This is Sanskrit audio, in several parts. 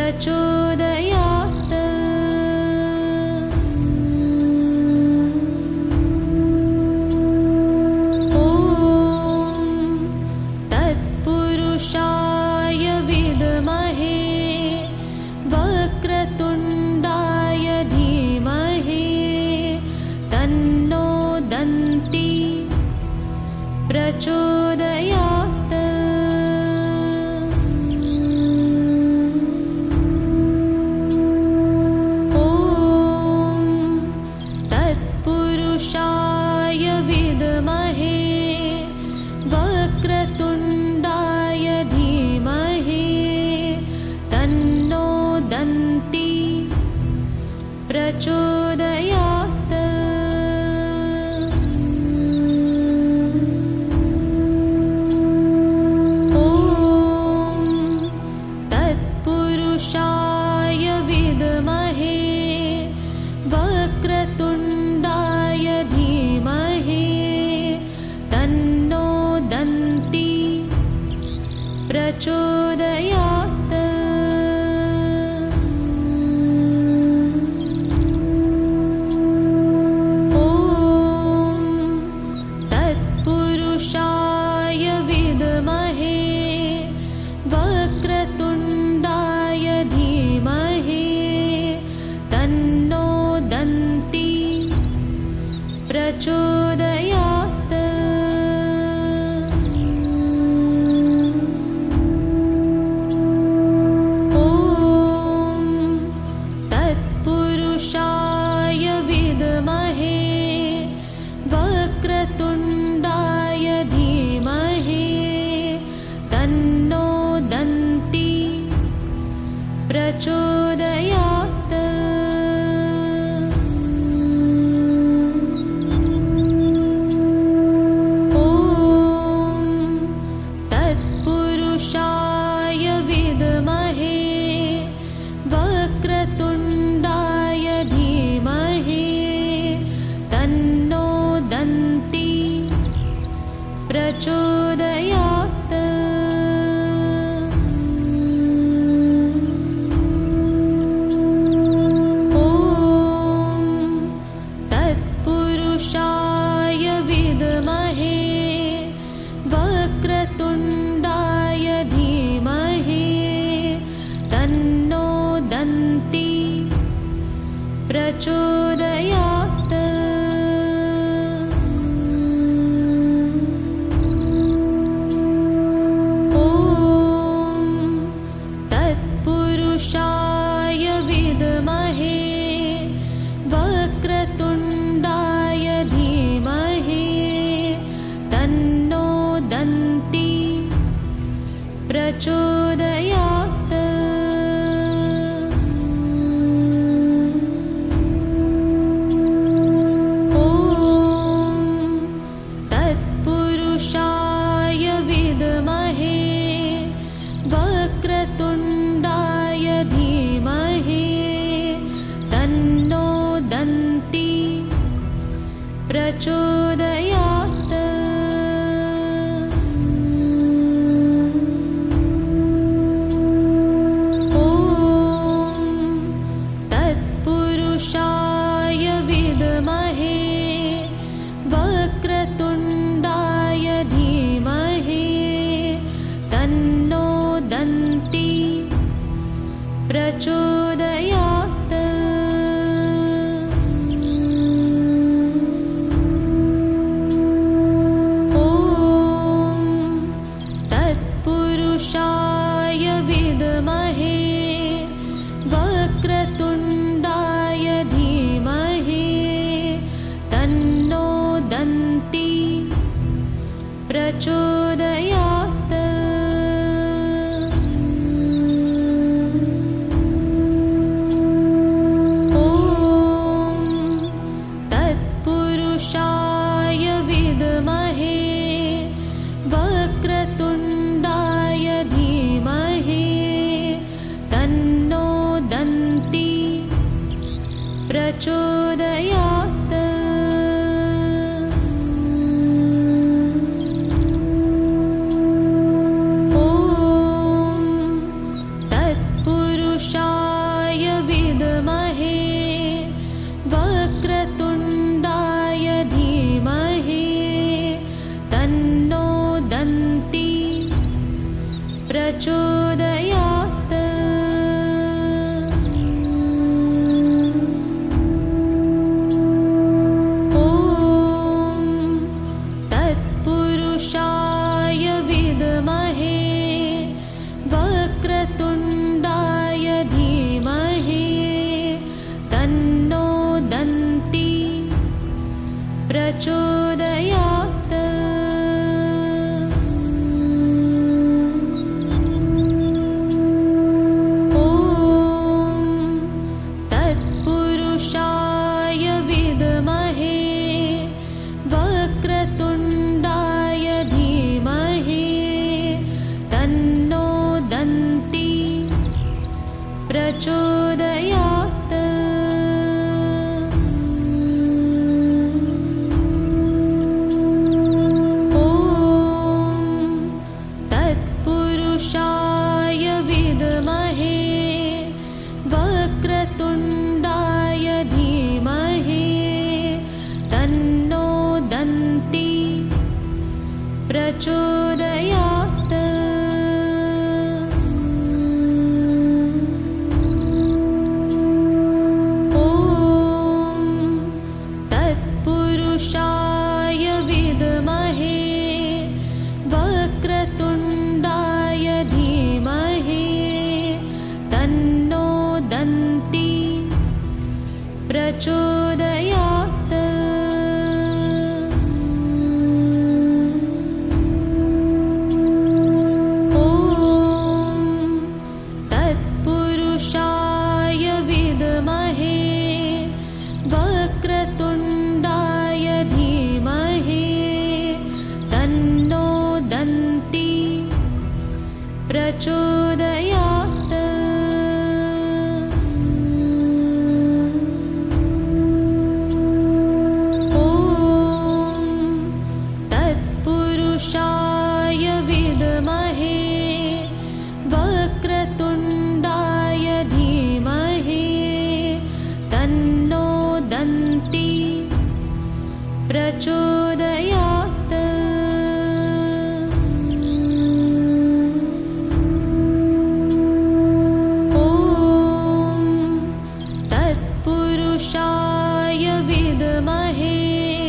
प्रचोदयात्। ॐ तत्पुरुषाय विद्महे वक्रतुण्डाय धीमहि तन्नो दन्ति प्रचोदयात्। ॐ तत्पुरुषाय विद्महे वक्रतुण्डाय धीमहि तन्नो दन्ति प्रचोदयात्। ॐ तत्पुरुषाय विद्महे वक्रतुण्डाय धीमहि तन्नो दन्ति प्रचोदयात्। ॐ तत्पुरुषाय विद्महे वक्रतुण्डाय धीमहि तन्नो दन्ति प्रचोदयात्। ॐ तत्पुरुषाय विद्महे वक्रतुण्डाय धीमहि तन्नो दन्ति प्रचोदयात्। ॐ तत्पुरुषाय विद्महे वक्रतुण्डाय धीमहि तन्नो दन्ति प्रचोदयात्। ॐ तत्पुरुषाय विद्महे वक्रतुण्डाय धीमहि तन्नो दन्ति प्रचोदयात्। ॐ तत्पुरुषाय विद्महे वक्रतुण्डाय धीमहि तन्नो दन्ति प्रचोदयात्। ॐ तत्पुरुषाय विद्महे वक्रतुण्डाय धीमहि तन्नो दन्ति प्रचोदयात्। ॐ तत्पुरुषाय विद्महे वक्रतुण्डाय धीमहि तन्नो दन्ति प्रचोदयात्। ॐ तत्पुरुषाय विद्महे वक्रतुण्डाय धीमहि तन्नो दन्ति प्रचोदयात्। ॐ तत्पुरुषाय विद्महे वक्रतुण्डाय धीमहि प्रचोदयात्। ॐ तत्पुरुषाय विद्महे वक्रतुण्डाय धीमहि तन्नो दन्ति प्रचोदयात्। ॐ तत्पुरुषाय विद्महे वक्रतुण्डाय धीमहि तन्नो दन्ति प्रचोदयात्। ॐ तत्पुरुषाय विद्महे वक्रतुण्डाय धीमहि तन्नो दन्ति प्रचोदयात्। ॐ तत्पुरुषाय विद्महे वक्रतुण्डाय धीमहि तन्नो दन्ति प्रचोदयात्। ॐ तत्पुरुषाय विद्महे वक्रतुण्डाय धीमहि तन्नो दन्ति प्रचोदयात्। ॐ तत्पुरुषाय विद्महे वक्रतुण्डाय धीमहि तन्नो दन्ति प्रचोदयात्। ॐ तत्पुरुषाय विद्महे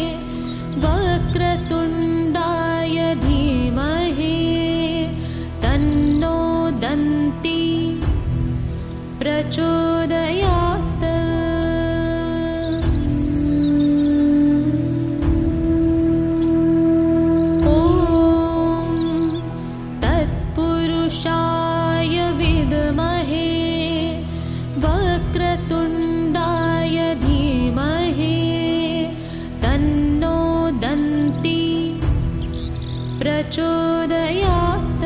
वक्रतुण्डाय धीमहि तन्नो दन्ति प्रचोदयात्। ॐ तत्पुरुषाय विद्महे वक्रतुण्डाय धीमहि तन्नो दन्ति प्रचोदयात्।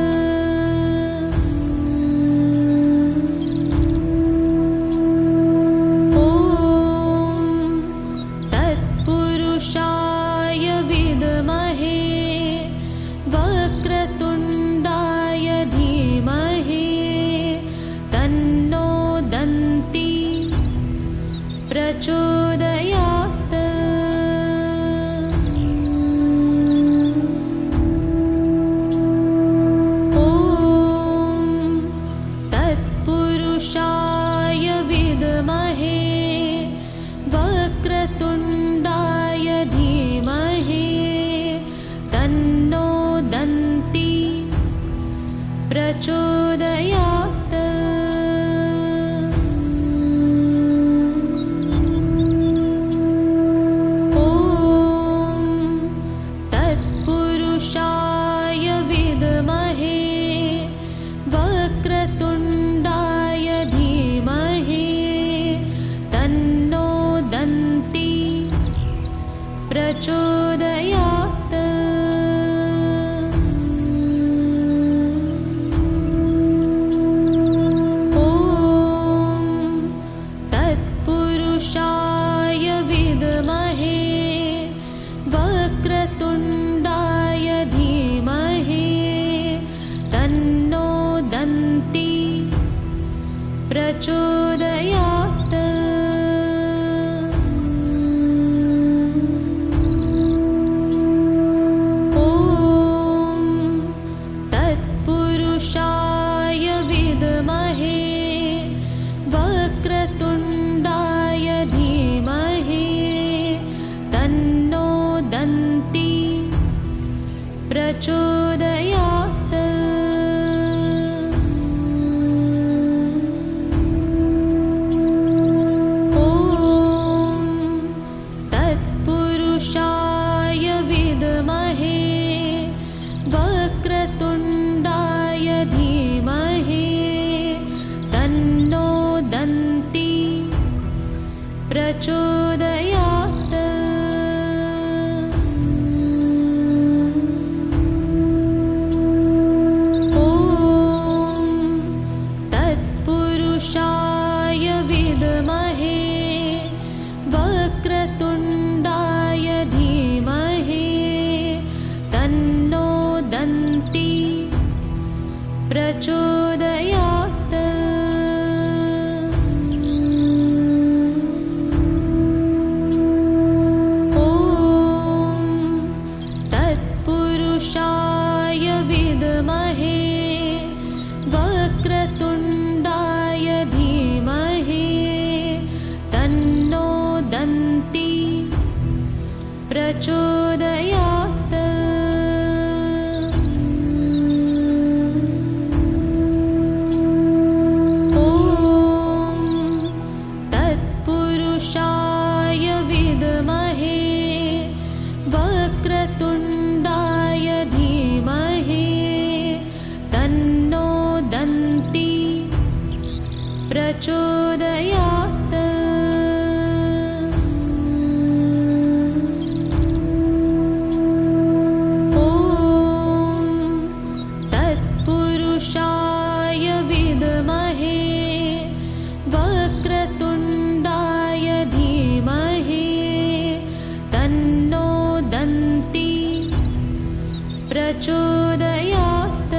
ॐ तत्पुरुषाय विद्महे वक्रतुण्डाय धीमहि तन्नो दन्ति प्रचोदयात्। ॐ तत्पुरुषाय विद्महे वक्रतुण्डाय धीमहि तन्नो दन्ति प्रचोदयात्। ॐ तत्पुरुषाय विद्महे वक्रतुण्डाय धीमहि तन्नो दन्ति प्रचोदयात्। ॐ प्रचोदयात्। ॐ तत्पुरुषाय विद्महे वक्रतुण्डाय धीमहि तन्नो दन्ति प्रचोदयात्। ॐ तत्पुरुषाय विद्महे वक्रतुण्डाय धीमहि तन्नो दन्ति प्रचोदयात्। ॐ तत्पुरुषाय विद्महे वक्रतुण्डाय धीमहि तन्नो दन्ति प्रचोदयात्।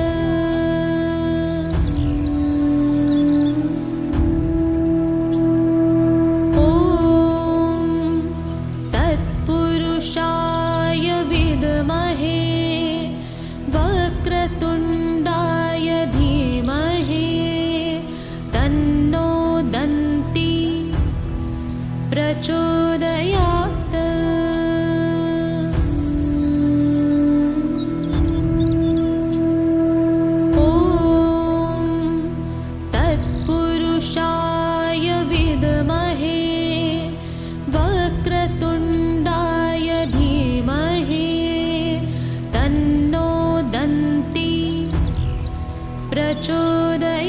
ॐ तत्पुरुषाय विद्महे वक्रतुण्डाय धीमहि तन्नो दन्ति प्रचोदयात्। ॐ तत्पुरुषाय विद्महे वक्रतुण्डाय धीमहि तन्नो दन्ति प्रचोदयात्।